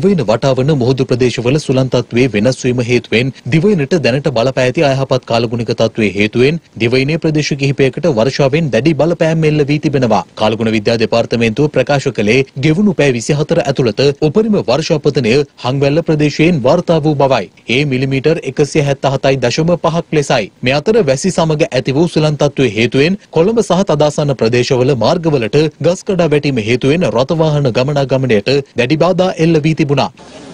දිවයින වටාවන මුහුදු ප්‍රදේශවල සුළං තත්ත්වයේ වෙනස් වීම හේතුවෙන් දිවයිනට දැනට බලපෑ ඇති අයහපත් කාලගුණික තත්ත්වයේ හේතුවෙන් දිවයිනේ ප්‍රදේශ කිහිපයකට වර්ෂාවෙන් දැඩි බලපෑම් එල්ල වී තිබෙනවා. කාලගුණ විද්‍යා දෙපාර්තමේන්තුව ප්‍රකාශ කළේ ගෙවුණු පැය 24 ඇතුළත උපරිම වර්ෂාපතනය හංවැල්ල ප්‍රදේශයෙන් වාර්තා වූ බවයි. ඒ මිලිමීටර් 177.5ක් ලෙසයි. මේ අතර වැසි සමග ඇති වූ සුළං තත්ත්වයේ හේතුවෙන් කොළඹ සහ තදාසන්න ප්‍රදේශවල මාර්ගවලට ගස් කඩා වැටීම හේතුවෙන් රථ වාහන ගමනාගමනයට දැඩි බාධා එල්ල වී තිබුණා.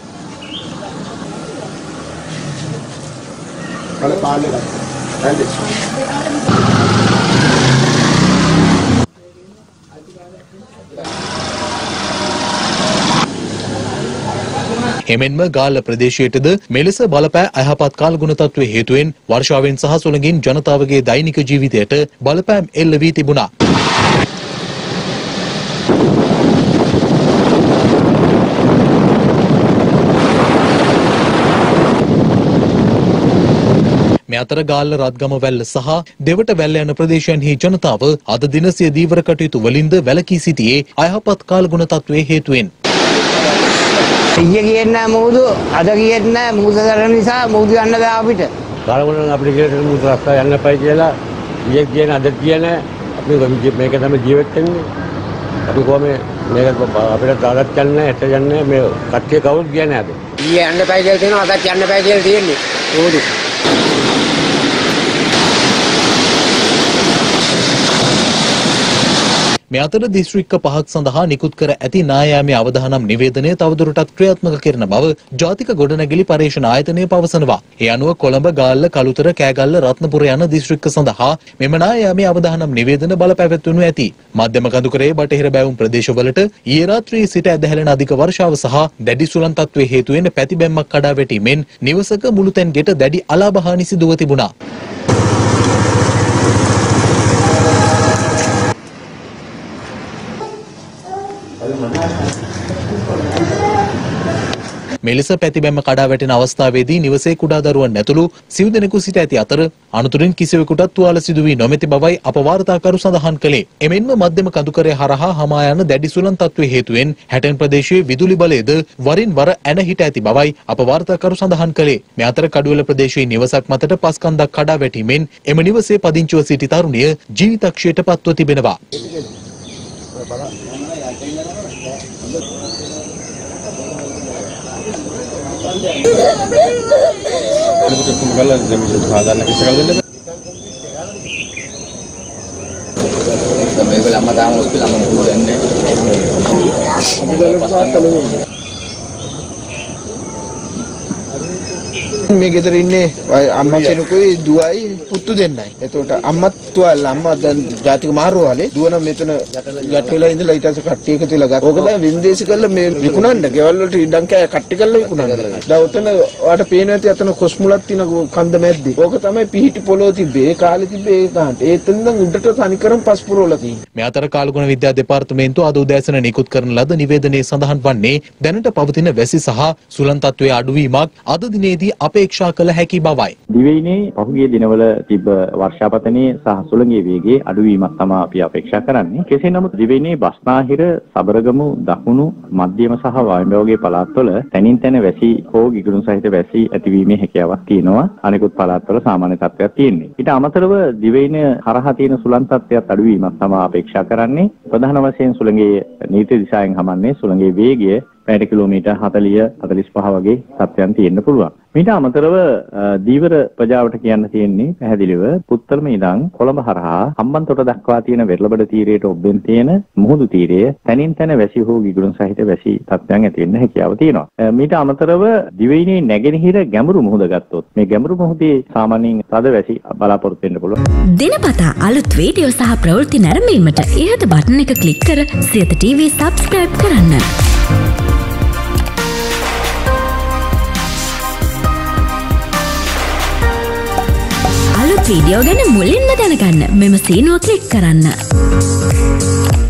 එමෙන්ම ගාල්ල ප්‍රදේශයටද මෙලෙස බලපෑ අයහපත් කාලගුණ තත්ත්වයේ හේතුවෙන් වර්ෂාවෙන් සහ සුළඟින් ජනතාවගේ දෛනික ජීවිතයට බලපෑම් එල්ල වී තිබුණා. මේ අතර ගාල්ල රත්ගම වැල්ල සහ දෙවට වැල්ල යන ප්‍රදේශයන්හි ජනතාව අද දින සිය දීවර කටයුතු වලින්ද වැළකී සිටියේ අයහපත් කාලගුණ තත්ත්වයේ හේතුවෙන්. ඊයේ කියන්නේ මුහුදු අද කියන්නේ මුහුදු කරන නිසා මුහුදු යන්න බෑ අපිට. කාලගුණ අපිට කියලා මුහුදු රස්තා යන්න එපයි කියලා ඊයේ කියන අද කියන අපි මේක තමයි ජීවත් වෙන්නේ. අපි කොහොමද මේක අපිට දාගත් යන්නේ ඇට යන්නේ මේ කට්ටිය කවුරුත් කියන්නේ අද. ඊයේ යන්න එපයි කියලා තියෙනවා අදත් යන්න එපයි කියලා තියෙන්නේ. මුහුදු මේ අතර දිස්ත්‍රික්ක 5ක් සඳහා නිකුත් කර ඇති නායාමේ අවධානම් නිවේදනය තවදුරටත් ක්‍රියාත්මක කරන බව ජාතික ගොඩනැගිලි පරීක්ෂණ ආයතනය පවසනවා. ඒ අනුව කොළඹ, ගාල්ල, කළුතර, කෑගල්ල, රත්නපුර යන දිස්ත්‍රික්ක සඳහා මෙම නායාමේ අවධානම් නිවේදන බලපැවැත්වනු ඇති. මධ්‍යම කඳුකරේ බටහිර බැවුම් ප්‍රදේශවලට ඊයේ රාත්‍රියේ සිට ඇදහැළෙන අධික වර්ෂාව සහ දැඩි සුළං තත්ත්වයේ හේතුවෙන් පැතිබැම්මක් කඩා වැටීමෙන් නිවසක මුළුතැන් ගෙට දැඩි අලාභහානි සිදුව තිබුණා. මෙලෙස පැතිබැම්ම කඩා වැටෙන අවස්ථාවේදී නිවසේ කුඩා දරුවන් ඇතුළු සිව් දෙනෙකු සිට ඇති අතර අනතුරින් කිසිවෙකුටත් තුවාල සිදු වී නොමැති බවයි අප වාර්තාකරු සඳහන් කළේ. එමෙන්ම මධ්‍යම කඳුකරය හරහා හමා යන දැඩි සුළං තත්ත්වයේ හේතුවෙන් හැටන් ප්‍රදේශයේ විදුලි බලයද වරින් වර ඇන හිට ඇති බවයි අප වාර්තාකරු සඳහන් කළේ. මේ අතර කඩුවල ප්‍රදේශයේ නිවසක් මතට පස් කන්දක් කඩා වැටීමෙන් එම නිවසේ පදිංචිව සිටි තරුණිය ජීවිතක්ෂයට පත්ව තිබෙනවා. මේ ගෙදර ඉන්නේ අම්මා කෙනෙකුයි දුවයි පුතු දෙන්නයි. එතකොට අම්මත් තුවාල අම්මා දැන් ජාතික මාරුවාලේ දුවන මෙතන යට වෙලා ඉඳලා ඊට පස්සේ කට්ටිය එකතු වෙලා ගත්තා. ඕක තමයි වින්දේසි කරලා මේ විකුණන්න. ගෙවල් වලට ඉඩම් කෑ කට්ටි කරලා විකුණන්න. දැන් උතන ඔයාලට පේන ඇති අතන කොස් මුලක් තියෙන කන්ද මැද්දේ. ඕක තමයි පිහිටි පොළොව තිබ්බේ. ඒ කාලේ තිබ්බේ ඒ කාන්ට. ඒ තෙන්ද උඩට තනිකරම පස් පුරවලා තියෙන්නේ. මේ අතර කාලගුණ විද්‍යා දෙපාර්තමේන්තුව අද උදෑසන නිකුත් කරන ලද නිවේදනයේ සඳහන් වන්නේ දැනට පවතින වැසි සහ සුළං තත්ත්වයේ අඩුවීමක් අද දිනේදී අපේක්ෂා කළ හැකි බවයි. දිවයිනේ පහුගිය දිනවල තිබ්බ වර්ෂාපතනයේ සහ සුළඟේ වේගයේ අඩුවීමක් තමයි අපි අපේක්ෂා කරන්නේ. කෙසේ නමුත් දිවයිනේ බස්නාහිර, සබරගමු, දකුණු, මධ්‍යම සහ වායඹ වගේ පළාත්වල තැනින් තැන වැසි හෝ ගිගුරුම් සහිත වැසි ඇතිවීමේ හැකියාවක් තියෙනවා. අනෙකුත් පළාත්වල සාමාන්‍ය තත්ත්වයක් තියෙන්නේ. ඊට අමතරව දිවයිනේ හරහා තියෙන සුළං තත්ත්වයක් අඩුවීමක් තමයි අපේක්ෂා කරන්නේ. ප්‍රධාන වශයෙන් සුළඟේ නීති දිශාවෙන් හමන්නේ සුළඟේ වේගය පැයට කිලෝමීටර් 40-45 වගේ තත්ත්වයන් තියෙන්න පුළුවන්. මීට අමතරව දීවර ප්‍රජාවට කියන්න තියෙන්නේ පැහැදිලිව පුත්තලම ඉඳන් කොළඹ හරහා හම්බන්තොට දක්වා තියෙන වෙරළබඩ තීරයට ඔබෙන් තියෙන මුහුදු තීරය තනින් තන වැසි හෝ ගිගුරුම් සහිත වැසි තත්ත්වයන් ඇති වෙන්න හැකියාව තියෙනවා. මීට අමතරව දිවයිනේ නැගෙනහිර ගැඹුරු මුහුද ගත්තොත් මේ ගැඹුරු මුහුදේ සාමාන්‍යයෙන් තද වැසි බලාපොරොත්තු වෙන්න පුළුවන්. දිනපතා අලුත් වීඩියෝ සහ ප්‍රවෘත්ති නැරඹීමට ඉහත බටන් එක ක්ලික් කර සියත TV subscribe කරන්න. වීඩියෝ ගැන මුලින්ම දැනගන්න මෙම සීනුව ක්ලික් කරන්න.